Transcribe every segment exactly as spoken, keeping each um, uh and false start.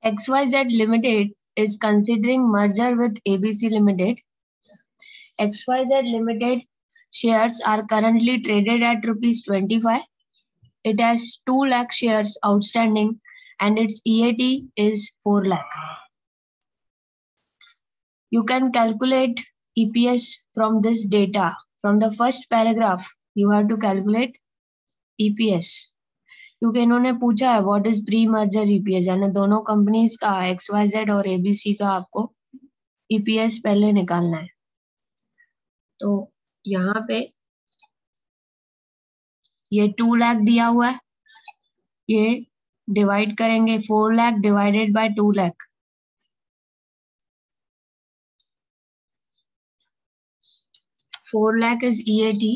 X Y Z Limited is considering merger with A B C Limited. X Y Z Limited shares are currently traded at rupees twenty-five. It has two lakh shares outstanding and its E A T is four lakh. You can calculate E P S from this data. From the first paragraph, you have to calculate E P S. क्योंकि इन्होंने पूछा है what is pre merger EPS, यानी दोनों companies का X Y Z और ABC का आपको ईपीएस पहले निकालना है. तो यहाँ पे ये टू लाख दिया हुआ है, ये डिवाइड करेंगे four lakh divided by two lakh. Four lakh is EAT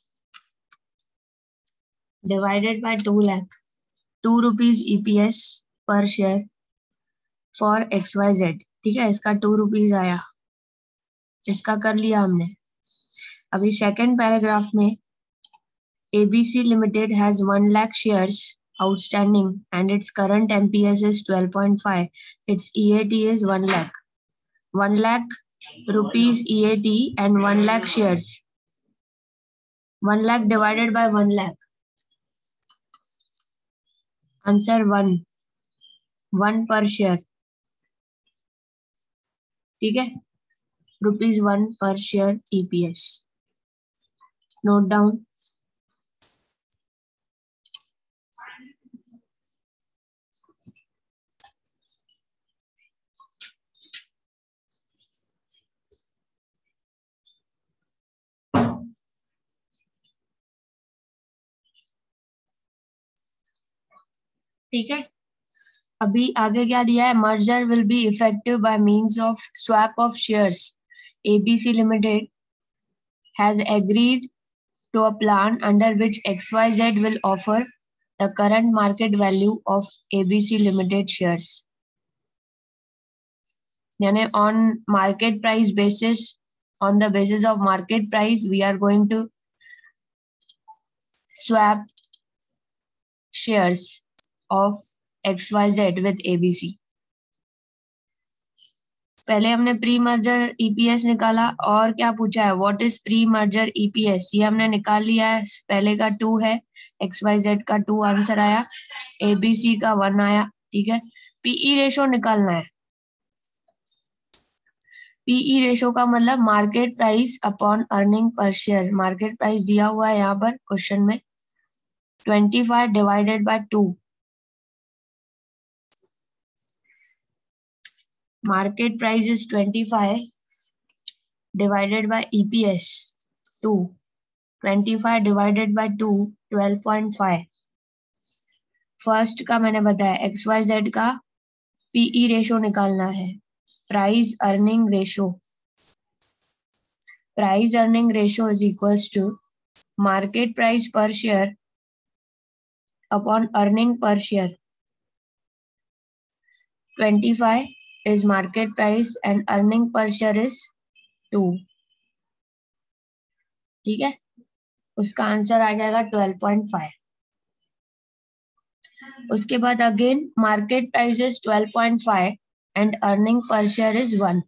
divided by two lakh, two rupees E P S per share for X Y Z. ठीक है, इसका टू रुपीज आया, इसका कर लिया हमने. अभी सेकेंड पैराग्राफ में A B C Limited has one lakh shares outstanding and its current M P S is twelve point five. Its E A T is one lakh. one lakh rupees E A T and one lakh shares. one lakh divided by one lakh. Answer one. one per share. ठीक है, rupees one per share EPS. Note down. ठीक है, अभी आगे क्या दिया है, merger will be effective by means of swap of shares. ABC limited has agreed to a plan under which XYZ will offer the current market value of ABC limited shares. यानी on market price basis, on the basis of market price we are going to swap shares of X Y Z with A B C. पहले हमने pre merger EPS निकाला और क्या पूछा है, what is pre merger EPS, ये हमने निकाल लिया है. पहले का टू है, X Y Z का टू आंसर आया, A B C का वन आया. ठीक है, पीई रेशो निकालना है. पीई रेशो का मतलब market price upon earning per share. Market price दिया हुआ है यहाँ पर क्वेश्चन में twenty five divided by two. Market price is twenty-five divided by E P S two. twenty-five divided by two, twelve point five. First का मैंने बताया X Y Z का पीई रेशो निकालना है, price earning ratio. Price earning ratio is equals to market price per share upon earning per share. twenty-five is market price and earning per share is two. ठीक है, उसका answer आ जाएगा twelve point five. उसके बाद again market price is twelve point five and earning per share is one.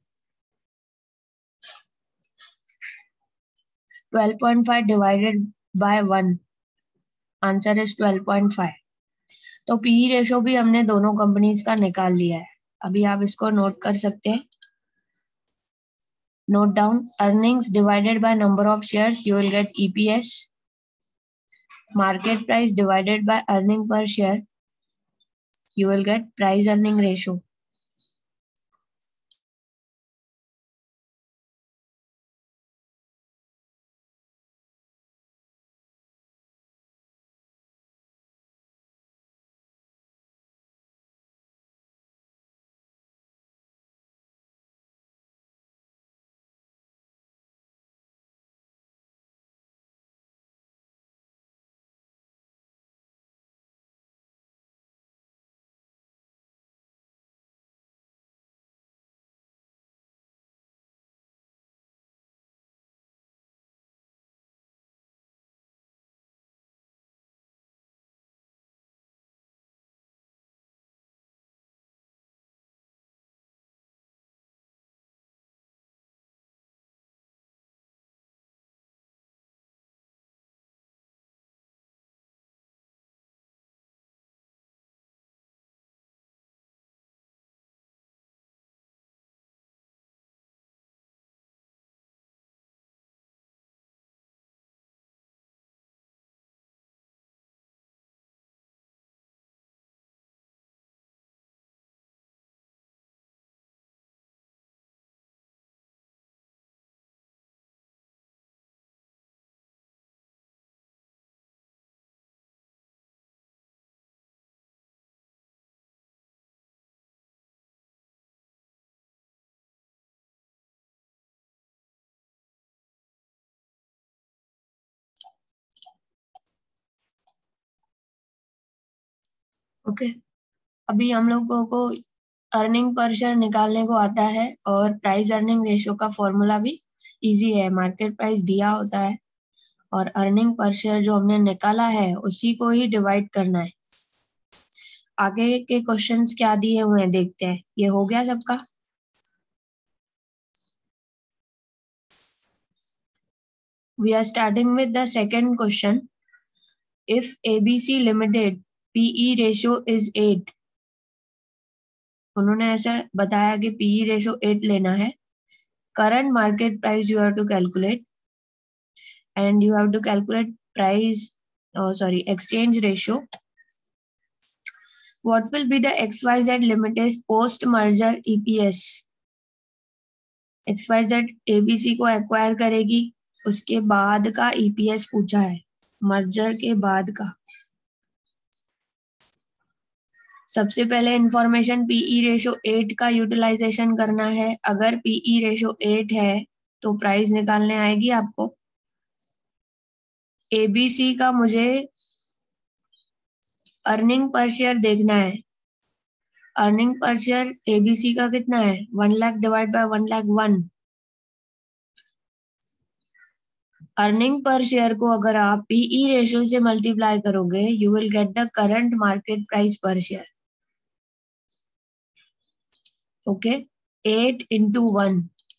twelve point five divided by one, answer is twelve point five. तो PE ratio भी हमने दोनों कंपनीज का निकाल लिया है. अभी आप इसको नोट कर सकते हैं. Note down. Earnings divided by number of shares, you will get EPS. Market price divided by earning per share, you will get price earning ratio. Okay, अभी हम लोगों को अर्निंग पर शेयर निकालने को आता है और प्राइस अर्निंग रेशियो का फॉर्मूला भी इजी है। मार्केट प्राइस दिया होता है और अर्निंग पर शेयर जो हमने निकाला है उसी को ही डिवाइड करना है। आगे के क्वेश्चंस क्या दिए हुए हैं देखते हैं। ये हो गया सबका। We are starting with the second question. If A B C Limited P E ratio is eight, उन्होंने ऐसा बताया कि P E ratio eight लेना है। Current market price you have to calculate, and you have to calculate price, oh sorry, exchange ratio. What will be the X Y Z Limited post merger E P S? X Y Z A B C को acquire करेगी, उसके बाद का E P S पूछा है, merger के बाद का। सबसे पहले इंफॉर्मेशन पीई रेशो एट का यूटिलाइजेशन करना है। अगर पीई रेशो एट है तो प्राइस निकालने आएगी आपको। एबीसी का मुझे अर्निंग पर शेयर देखना है। अर्निंग पर शेयर एबीसी का कितना है? One lakh divide by one lakh one. Earning per share को अगर आप पीई रेशो से मल्टीप्लाई करोगे, you will get the current market price per share. Okay, eight into one.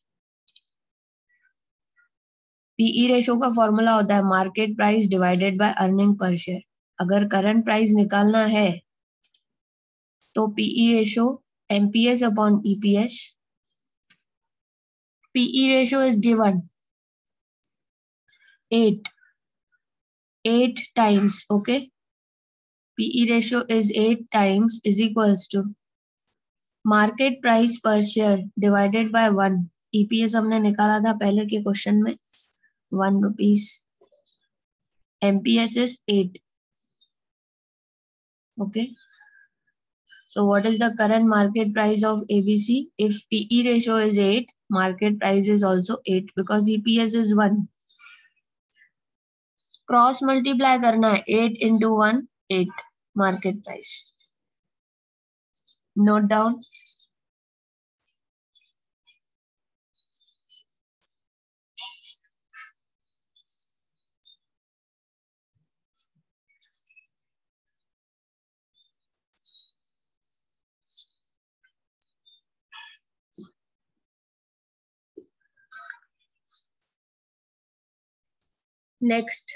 PE ratio का फॉर्मूला होता है market price divided by earning per share. अगर current price निकालना है तो PE ratio MPS upon EPS. PE ratio is given eight, eight times. Okay, PE ratio is eight times is equals to market price per share divided by one. EPS हमने निकाला था पहले के question में, one rupees. MPS is eight. Okay, so what is the current market price of A B C? If P E ratio is eight, market price is also eight because E P S is one. Cross multiply करना है, eight into one, eight market price. Note down. Next,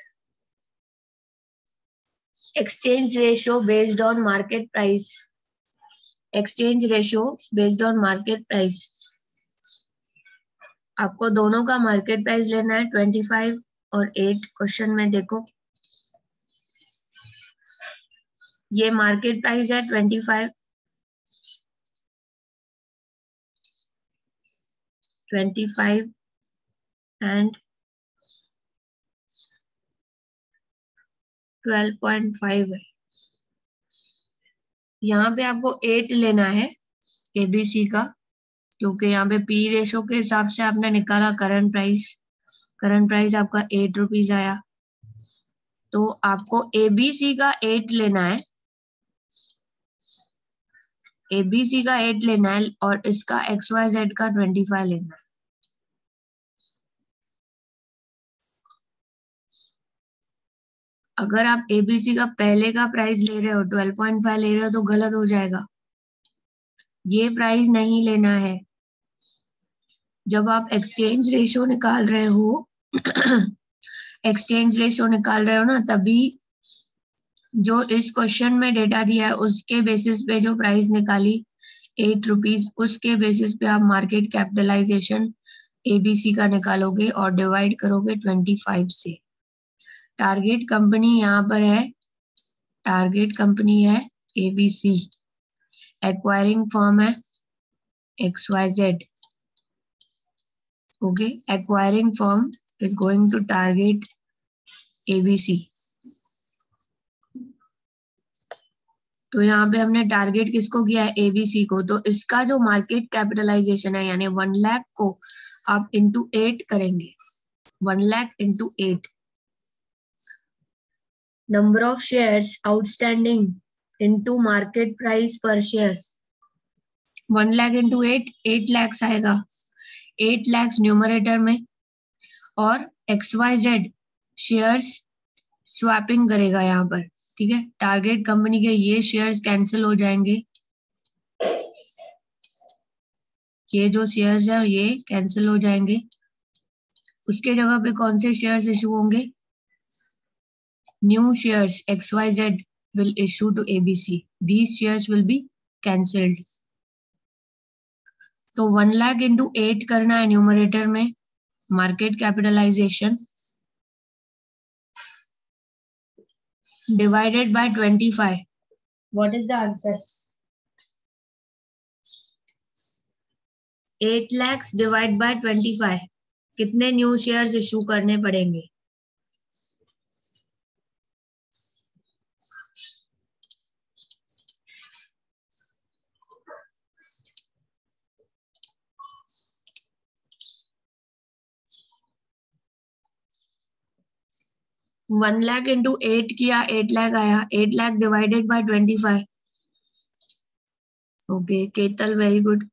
exchange ratio based on market price. Exchange ratio based on market price. आपको दोनों का market price लेना है, twenty five और eight. Question में देखो, ये मार्केट प्राइस है twenty five, twenty five and twelve point five है। यहाँ पे आपको एट लेना है एबीसी का, क्योंकि यहाँ पे पी रेशो के हिसाब से आपने निकाला करंट प्राइस। करंट प्राइस आपका एट रुपीज आया, तो आपको एबीसी का एट लेना है। एबीसी का एट लेना है और इसका एक्स वाई जेड का ट्वेंटी फाइव लेना है। अगर आप एबीसी का पहले का प्राइस ले रहे हो, ट्वेल्व पॉइंट फाइव ले रहे हो, तो गलत हो जाएगा। ये प्राइस नहीं लेना है। जब आप एक्सचेंज रेशो निकाल रहे हो एक्सचेंज रेशो निकाल रहे हो ना, तभी जो इस क्वेश्चन में डेटा दिया है उसके बेसिस पे जो प्राइस निकाली एट रुपीज, उसके बेसिस पे आप मार्केट कैपिटलाइजेशन एबीसी का निकालोगे और डिवाइड करोगे ट्वेंटी फाइव से। टारगेट कंपनी यहाँ पर है, टारगेट कंपनी है एबीसी, एक्वायरिंग फर्म है X Y Z. Okay, acquiring firm is going to target ABC. तो यहाँ पे हमने टारगेट किसको किया है? एबीसी को। तो इसका जो मार्केट कैपिटलाइजेशन है यानी वन लाख को आप इंटू एट करेंगे, one lakh into eight. Number of shares outstanding into market price per share, one lakh into eight, eight lakhs आएगा, एट लैक्स न्यूमरेटर में, और X Y Z shares swapping करेगा यहाँ पर, ठीक है। टारगेट कंपनी के ये शेयर्स कैंसिल हो जाएंगे, ये जो शेयर्स है ये कैंसिल हो जाएंगे, उसके जगह पे कौन से शेयर्स इशू होंगे, new shares X Y Z will issue to A B C. These shares will be cancelled. तो वन लाख इंटू एट करना है न्यूमरेटर में, market capitalization divided by twenty five. What is the answer? Eight lakhs divide by twenty five. कितने new shares issue करने पड़ेंगे? One lakh into eight किया, eight lakh आया, eight lakh divided by twenty five. Okay केतल, very good.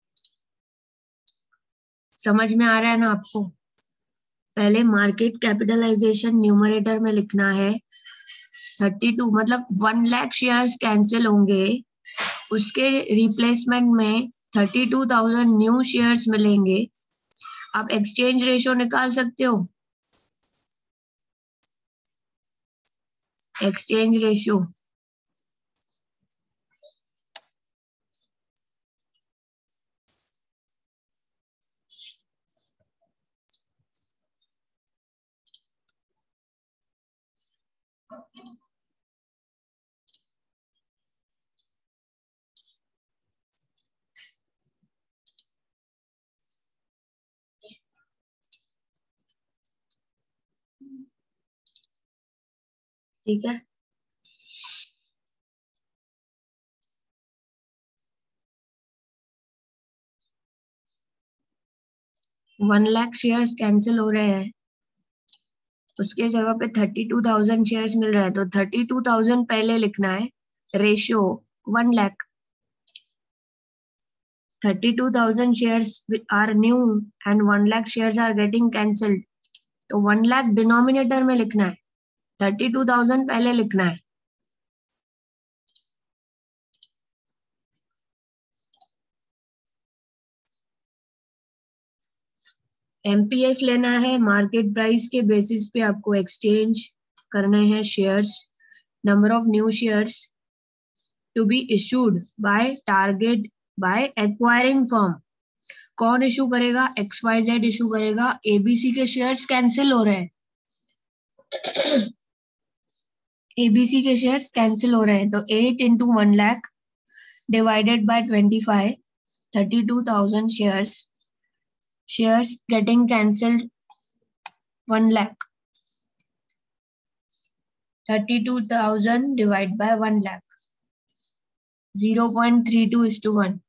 समझ में आ रहा है ना आपको? पहले मार्केट कैपिटलाइजेशन न्यूमरेटर में लिखना है, थर्टी टू मतलब वन लाख शेयर्स कैंसिल होंगे, उसके रिप्लेसमेंट में thirty two thousand new shares मिलेंगे. आप एक्सचेंज रेशियो निकाल सकते हो, एक्सचेंज रेशियो ठीक है. वन लाख शेयर्स कैंसिल हो रहे हैं, उसके जगह पे थर्टी टू थाउजेंड शेयर्स मिल रहे हैं, तो थर्टी टू थाउजेंड पहले लिखना है, ratio one lakh. Thirty two thousand shares are new and one lakh shares are getting cancelled, तो वन लाख डिनोमिनेटर में लिखना है, थर्टी टू थाउजेंड पहले लिखना है. एमपीएस लेना है, मार्केट प्राइस के बेसिस पे आपको एक्सचेंज करने हैं shares. Number of new shares to be issued by target by acquiring firm. कौन इशू करेगा? एक्स वाई जेड इशू करेगा. एबीसी के शेयर्स कैंसिल हो रहे हैं, एबीसी के शेयर्स कैंसिल हो रहे हैं, तो eight into one lakh divided by twenty five, thirty two thousand shares. Shares getting cancelled one lakh. thirty-two thousand divided by one lakh. zero point three two is to one.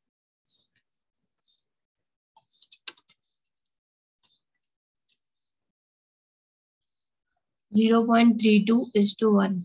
zero point three two is to one.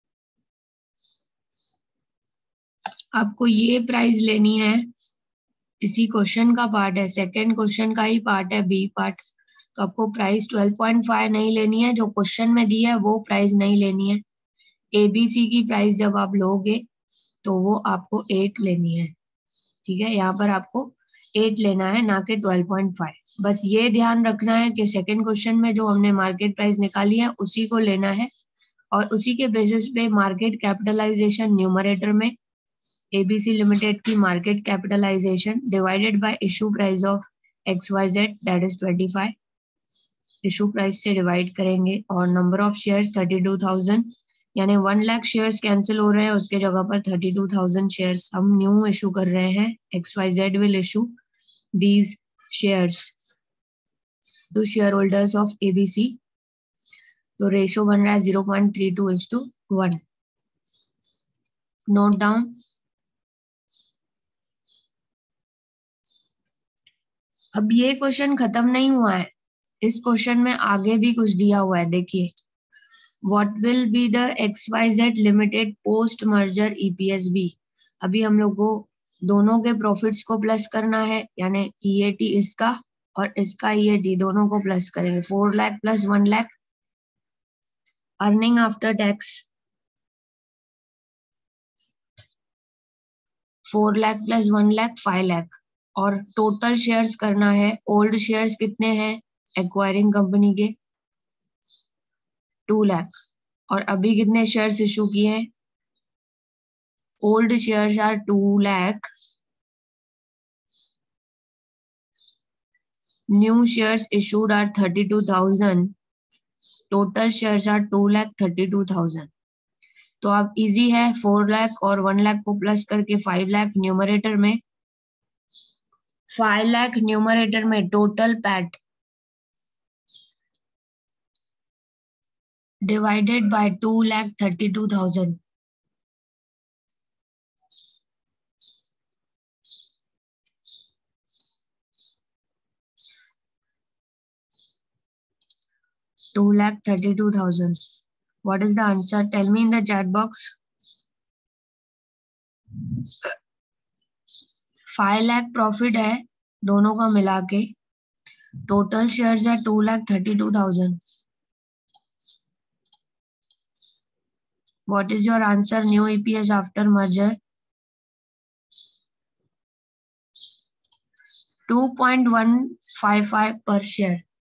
आपको ये price लेनी है, इसी question का part है, second question का ही part है, बी पार्ट. तो आपको प्राइस ट्वेल्व पॉइंट फाइव नहीं लेनी है, जो क्वेश्चन में दी है वो प्राइस नहीं लेनी है. एबीसी की प्राइस जब आप लोगे तो वो आपको एट लेनी है, ठीक है. यहाँ पर आपको एट लेना है, ना कि ट्वेल्व पॉइंट फाइव. बस ये ध्यान रखना है कि सेकंड क्वेश्चन में जो हमने मार्केट प्राइस निकाली है उसी को लेना है, और उसी के बेसिस पे मार्केट कैपिटलाइजेशन न्यूमरेटर में एबीसी लिमिटेड की market capitalization divided by issue price of X Y Z that is twenty five, issue price से डिवाइड करेंगे, और number of shares thirty two thousand, यानी वन लाख शेयर्स कैंसिल हो रहे हैं, उसके जगह पर थर्टी टू थाउजेंड शेयर्स हम न्यू इशू कर रहे हैं. X Y Z will issue these shares to share holders of ABC. तो रेशियो बन रहा है zero point three two is to one. Note down. अब ये क्वेश्चन खत्म नहीं हुआ है, इस क्वेश्चन में आगे भी कुछ दिया हुआ है. देखिए what will be the X Y Z limited post merger EPS be. अभी हम लोग को दोनों के प्रॉफिट्स को प्लस करना है, यानी ईएटी इसका और इसका ईएटी दोनों को प्लस करेंगे। Four lakh plus one lakh earning after tax, four lakh plus one lakh five lakh, और टोटल शेयर्स करना है। ओल्ड शेयर्स कितने हैं एक्वायरिंग कंपनी के, टू लाख, और अभी कितने शेयर्स इशू किए हैं, old shares are two lakh, new shares issued are thirty two thousand, total shares are two lakh thirty two thousand. तो अब इजी है, फोर लाख और वन लाख को प्लस करके फाइव लाख न्यूमरेटर में, फाइव लाख न्यूमरेटर में total PAT divided by two lakh thirty two thousand. two lakh thirty-two thousand. What is the answer? Tell me in the chat box. five lakh profit है दोनों का मिला के, total shares है two lakh thirty-two thousand. What is your answer? New E P S after merger? two point one five five per share.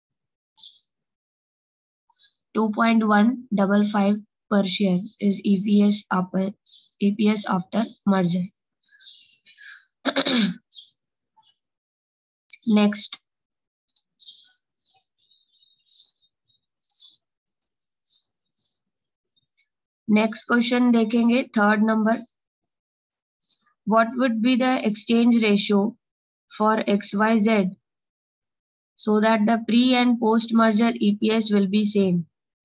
two point one five five per share is E P S after E P S after merger. Next, next question देखेंगे, third number. What would be the exchange ratio for X Y Z so that the pre and post merger E P S will be same?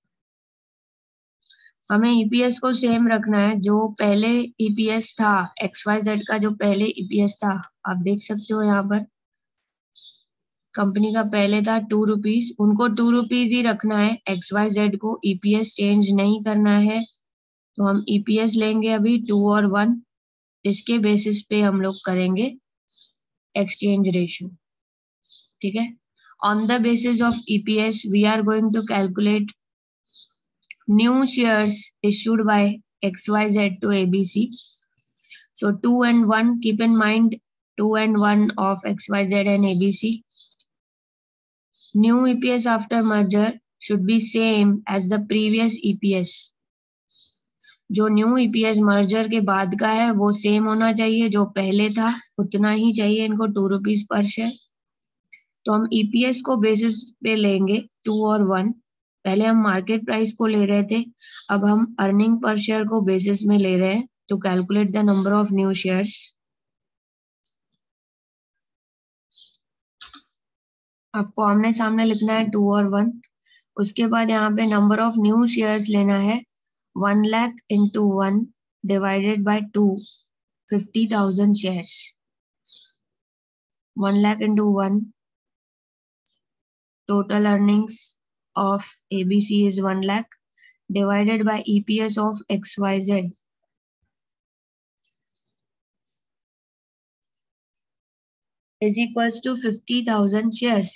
हमें E P S को same रखना है, जो पहले E P S था X Y Z का, जो पहले E P S था, आप देख सकते हो यहाँ पर कंपनी का पहले था टू रुपीज, उनको टू रुपीज ही रखना है, X Y Z को E P S चेंज नहीं करना है। तो हम E P S लेंगे अभी टू और वन, इसके बेसिस पे हम लोग करेंगे एक्सचेंज रेशियो, ठीक है। On the basis of E P S we are going to calculate new shares issued by X Y Z to A B C. So two and one, keep in mind two and one of X Y Z and A B C. New E P S after merger should be same as the previous E P S. जो new E P S merger के बाद का है वो same होना चाहिए, जो पहले था उतना ही चाहिए इनको, टू रुपीज पर शेयर। तो हम E P S को बेसिस पे लेंगे टू और वन, पहले हम मार्केट प्राइस को ले रहे थे, अब हम अर्निंग पर शेयर को बेसिस में ले रहे हैं to calculate the number of new shares. आपको आमने सामने लिखना है टू और वन, उसके बाद यहाँ पे नंबर ऑफ न्यू शेयर्स लेना है, one lakh into one divided by two, fifty thousand shares. One lakh into one, total earnings of A B C is one lakh divided by E P S of X Y Z is equals to fifty thousand shares.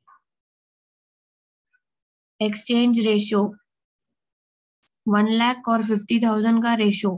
Exchange ratio one lakh और fifty thousand का ratio,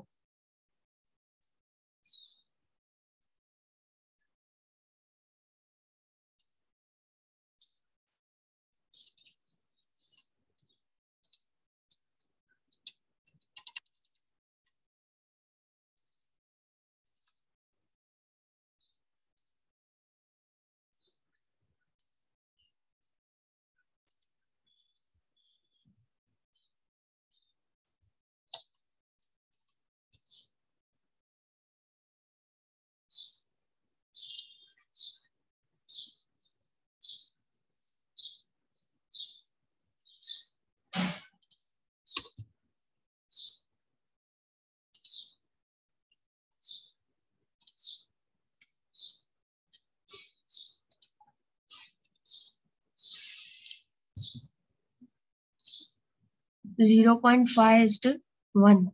zero point five is to one.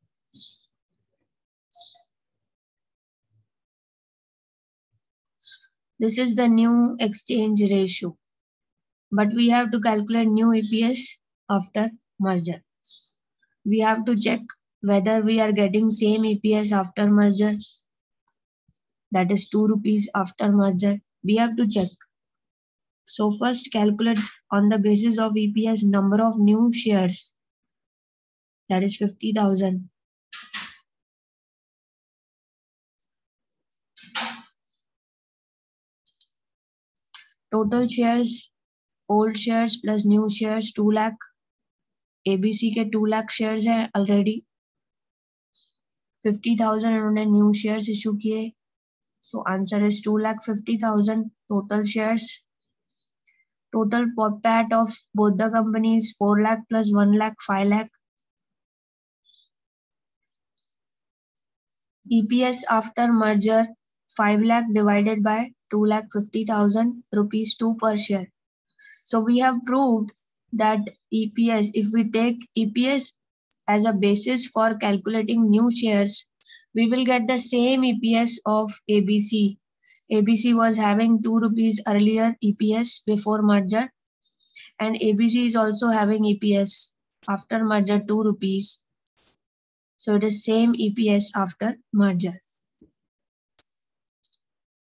This is the new exchange ratio. But we have to calculate new E P S after merger. We have to check whether we are getting same E P S after merger. That is two rupees after merger. We have to check. So first calculate on the basis of E P S number of new shares. That is fifty thousand. Total shares, old shares plus new shares two lakh. A B C के two lakh shares हैं already. fifty thousand उन्होंने new shares issue किए. So answer is two lakh fifty thousand total shares. Total P A T of both the companies four lakh plus one lakh five lakh. E P S after merger five lakh divided by two lakh fifty thousand rupees two per share. So we have proved that E P S, if we take E P S as a basis for calculating new shares, we will get the same E P S of A B C. A B C was having two rupees earlier E P S before merger, and A B C is also having E P S after merger two rupees. So it is same E P S after merger.